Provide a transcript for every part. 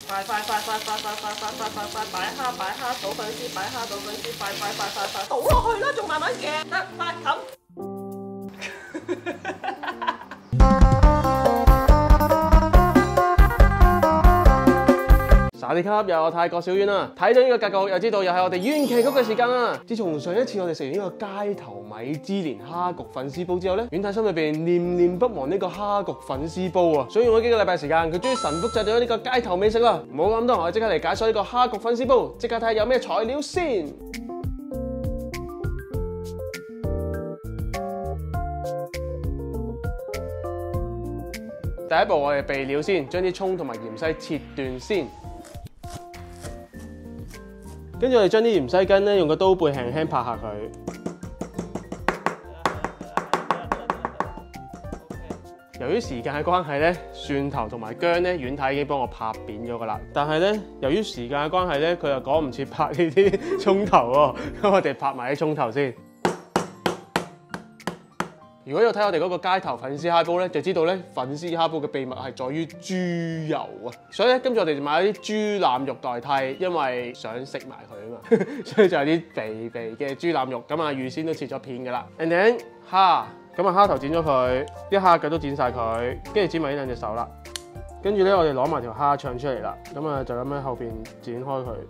快！擺蝦，倒粉絲，擺蝦，倒粉絲，快！倒落去啦，仲慢慢夾，得快冚。 沙啲卡又有泰國小丸啦，睇到呢個格局又知道又係我哋怨奇谷嘅時間啦。自從上一次我哋食完呢個街頭米芝蓮蝦焗粉絲煲之後咧，丸太心裏邊念念不忘呢個蝦焗粉絲煲啊，所以用咗幾個禮拜時間，佢終於神複製咗呢個街頭美食啦。唔好諗多，我哋即刻嚟解鎖呢個蝦焗粉絲煲，即刻睇下有咩材料先。第一步我哋備料先，將啲葱同埋芫茜切段先。跟住我哋將啲芫茜根咧用個刀背輕輕拍下佢。由於時間嘅關係咧，蒜頭同埋薑咧，丸太已經幫我拍扁咗噶啦。但係咧，由於時間嘅關係咧，佢又趕唔切拍呢啲葱頭喎，咁我哋拍埋啲葱頭先。如果有睇我哋嗰個街頭粉絲蝦煲咧，就知道咧粉絲蝦煲嘅秘密係在於豬油啊！所以咧，跟住我哋就買咗啲豬腩肉代替，因為想食埋佢啊嘛，所以就有啲肥肥嘅豬腩肉，咁啊預先都切咗片噶啦。And then 蝦，咁啊蝦頭剪咗佢，啲蝦腳都剪晒佢，跟住剪埋呢兩隻手啦。跟住咧，我哋攞埋條蝦腸出嚟啦，咁啊就咁喺後邊剪開佢。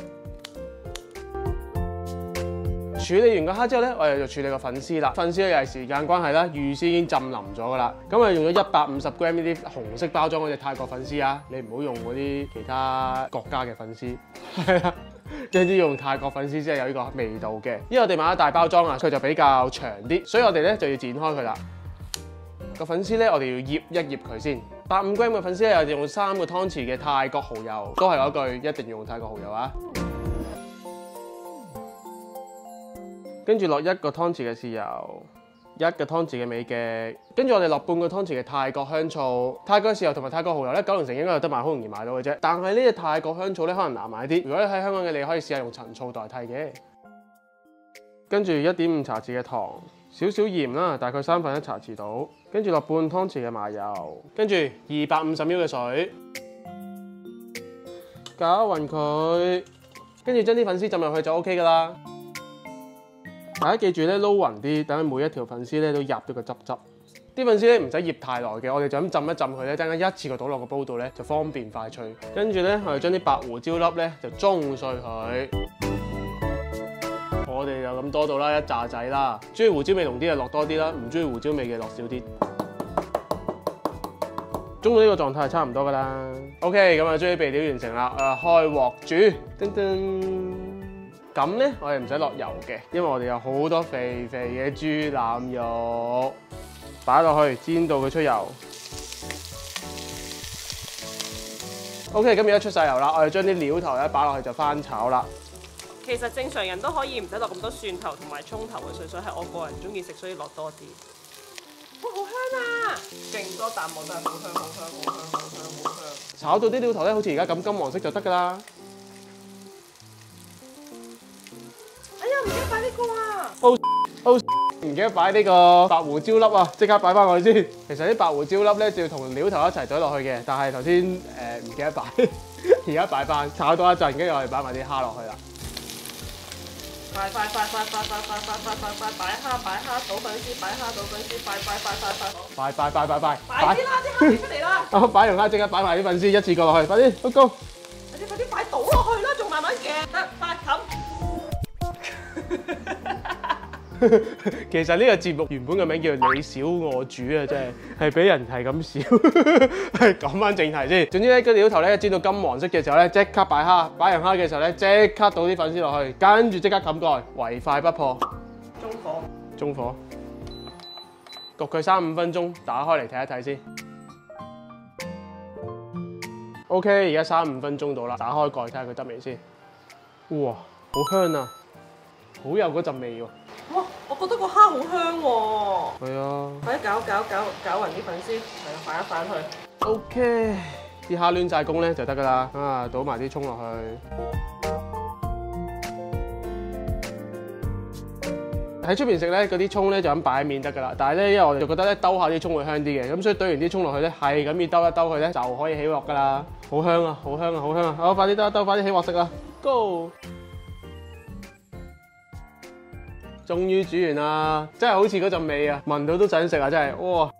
處理完個蝦之後咧，我哋就處理個粉絲啦。粉絲咧又係時間關係啦，預先已經浸腍咗噶啦。咁啊用咗150g 呢啲紅色包裝嗰隻泰國粉絲啊，你唔好用嗰啲其他國家嘅粉絲。係啊，總之用泰國粉絲先係有呢個味道嘅。因為我哋買咗大包裝啊，佢就比較長啲，所以我哋咧就要剪開佢啦。個粉絲咧，我哋要醃一醃佢先。85g 嘅粉絲咧，我哋用3個湯匙嘅泰國蠔油，都係嗰句，一定要用泰國蠔油啊！跟住落1個湯匙嘅豉油，1個湯匙嘅美極，跟住我哋落半個湯匙嘅泰國香醋。泰國豉油同埋泰國蠔油咧，九龍城應該有得賣，好容易買到嘅啫。但係呢隻泰國香醋咧，可能難買啲。如果你喺香港嘅，你可以試下用陳醋代替嘅。跟住1.5茶匙嘅糖，少少鹽啦，大概1/3茶匙到。跟住落半湯匙嘅麻油，跟住250ml 嘅水，攪勻佢，跟住將啲粉絲浸入去就 OK 㗎啦。大家記住咧，撈勻啲，等佢每一條粉絲咧都入咗個汁。啲粉絲咧唔使醃太耐嘅，我哋就咁浸一浸佢咧，等間一次過倒落個煲度咧，就方便快脆。跟住咧，我哋將啲白胡椒粒咧就舂碎佢。我哋就咁多到啦，一紮仔啦。中意胡椒味濃啲就落多啲啦，唔中意胡椒味嘅落少啲。舂到呢個狀態係差唔多噶啦。OK， 咁啊，終於備料完成啦。開鑊煮，叮叮。咁咧，我哋唔使落油嘅，因為我哋有好多肥肥嘅豬腩肉，擺落去煎到佢出油。OK， 咁而家出晒油啦，我哋將啲料頭咧擺落去就翻炒啦。 其實正常人都可以唔使落咁多蒜頭同埋葱頭嘅，純粹係我個人中意食，所以落多啲。哇，好香啊！勁多啖我都係好香。 炒到啲料頭咧，好似而家咁金黃色就得㗎啦。 唔記得擺呢個啊！ 唔記得擺呢個白胡椒粒啊！即刻擺翻落去先。其實啲白胡椒粒咧就要同料頭一齊懟落去嘅，但係頭先唔記得擺，而家擺翻。炒多一陣，跟住我哋擺埋啲蝦落去啦。 快！擺蝦，倒粉絲，擺蝦，倒粉絲，快！擺啲啦，啲蝦出嚟啦！ 我擺完蝦即刻擺埋啲粉絲一次過落去，快啲，好高！ 快啲擺倒落去啦，仲慢慢夾，得快冚！ 其實呢個節目原本嘅名叫你小我煮啊，真係俾人係咁笑。係講翻正題先。總之咧，個料頭咧煎到金黃色嘅時候咧，即刻擺蝦。擺完蝦嘅時候咧，即刻倒啲粉絲落去，跟住即刻冚蓋，唯快不破。中火。焗佢3-5分鐘，打開嚟睇一睇先。OK， 而家3-5分鐘到啦，打開蓋睇下佢得未先。哇，好香啊！好有嗰陣味喎！ 哇，我覺得個蝦好香喎！ 係啊， 快啲攪勻啲粉絲，係啦，反一反佢。 OK， 啲蝦攣晒工咧就得㗎啦。啊，倒埋啲葱落去。喺出邊食咧，嗰啲葱咧就咁擺喺面得㗎啦。但係咧，因為我哋就覺得咧兜下啲葱會香啲嘅，咁所以懟完啲葱落去咧，係咁要兜一兜佢咧，就可以起鑊㗎啦。 好香啊，好香啊，好香啊！好，快啲得，快啲起鑊食啦 ，Go！ 終於煮完啦，真係好似嗰陣味啊，聞到都想食啊，真係，哇！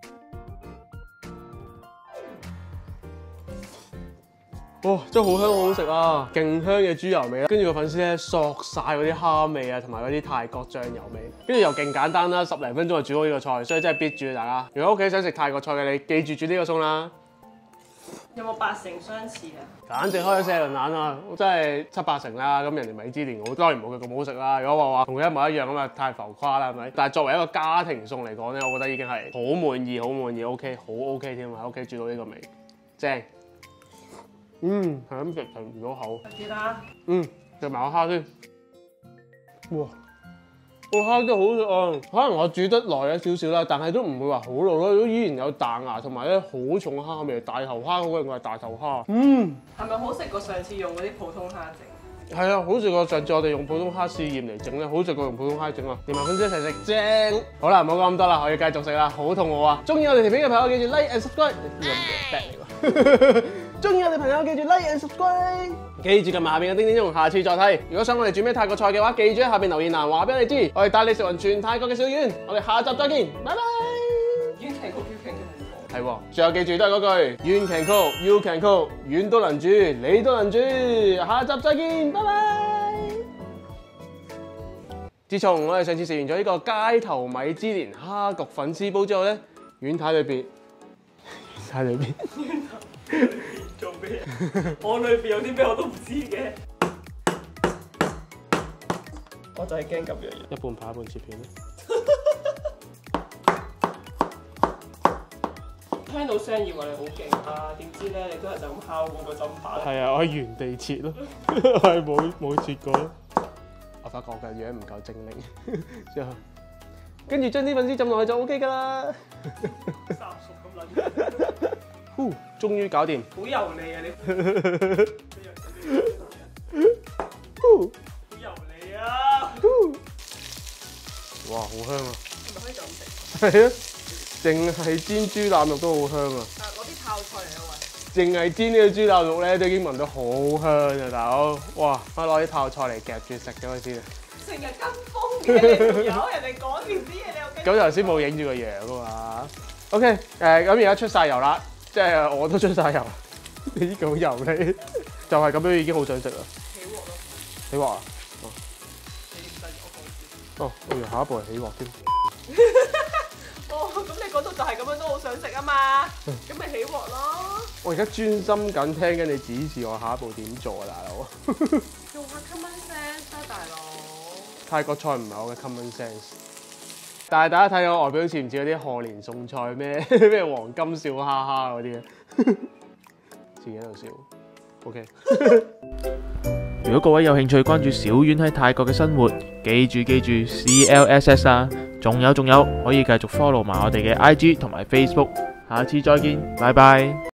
哇，真係好香好好食啊，勁香嘅豬油味啦，跟住個粉絲咧索晒嗰啲蝦味啊，同埋嗰啲泰國醬油味，跟住又勁簡單啦，10零分鐘就煮好呢個菜，所以真係必煮啊大家！如果屋企想食泰國菜嘅你，記住煮呢個餸啦。 有冇8成相似啊？ 簡直開咗4輪眼啊！我真係7、8成啦。咁人哋米芝蓮我當然冇佢咁好食啦。如果話同佢一模一樣咁啊，太浮誇啦，係咪？但係作為一個家庭餸嚟講咧，我覺得已經係好滿意，好滿意 ，OK， 好 OK 添啊！喺屋企煮到呢個味，正。係咁食停唔到口。 記得。 食埋個蝦先。哇！個蝦都好食啊！可能我煮得耐咗少少啦，但係都唔會話好老咯，都依然有彈牙，同埋咧好重蝦味。大頭蝦嗰個係大頭蝦。 係咪好食過上次用嗰啲普通蝦整？ 係啊，好食過上次我哋用普通蝦試驗嚟整咧，好食過用普通蝦整啊！連埋粉絲一齊食，正！好啦，唔好講咁多啦，我要繼續食啦，好肚餓啊！中意我哋條片嘅朋友記住 like and subscribe。中意我哋朋友記住 like and subscribe， 記住撳埋下邊嘅叮叮鐘，下次再睇。如果想我哋煮咩泰國菜嘅話，記住喺下邊留言欄話俾我哋知，我哋帶你食勻全泰國嘅小丸。我哋下集再見，拜拜。 遠期曲係喎，最後記住都係嗰句，遠期曲 you can cook， 遠都能煮，你都能煮。下集再見，拜拜。自從我哋上次食完咗呢個街頭米芝蓮蝦焗粉絲煲之後咧，遠睇裏邊， 做咩？我裏邊有啲咩我都唔知嘅。我就係驚咁樣。 一半扒一半切片咧。 聽到聲以為你好勁啊，點知咧你都係就咁敲嗰個砧板。 係啊，我喺原地切咯，係冇切過。我發覺我嘅樣唔夠精靈，之後跟住將啲粉絲浸落去就 OK 㗎啦。 三熟咁撚。 終於搞掂。 好油膩啊你！好油膩啊！ 哇，好香啊！ 係咪可以咁食？ 係啊，淨係煎豬腩肉都好香啊！ 攞啲泡菜嚟啊喂！淨係煎呢個豬腩肉咧，都已經聞到好香啊，大佬！哇，我攞啲泡菜嚟夾住食咗佢先啊！ 成日跟風嘅你條友，人哋講完啲嘢你又跟。 咁頭先冇影住個樣啊嘛。OK， 咁而家出晒油啦。即係我都出晒油，你呢個好油膩，就係咁樣已經好想食啦。 起鑊咯！ 起鑊啊！ 哦， 我以為下一步係起鑊添。 哦，咁你嗰度就係咁樣都好想食啊嘛，咁咪起鑊咯。 我而家專心緊聽緊你指示我下一步點做啊，大佬。 用下 common sense 啦，大佬。 泰國菜唔係我嘅 common sense。但係大家睇我外表似唔似嗰啲賀年餸菜咩黃金笑哈哈嗰啲嘅？自己喺度笑。OK。 如果各位有興趣關注小丸喺泰國嘅生活，記住 CLSS 啊！仲有，可以繼續 follow 埋我哋嘅 IG 同埋 Facebook。下次再見，拜拜。